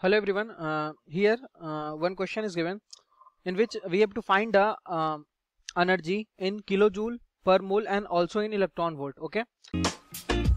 Hello everyone. Here one question is given in which we have to find the energy in kilojoule per mole and also in electron volt. Okay.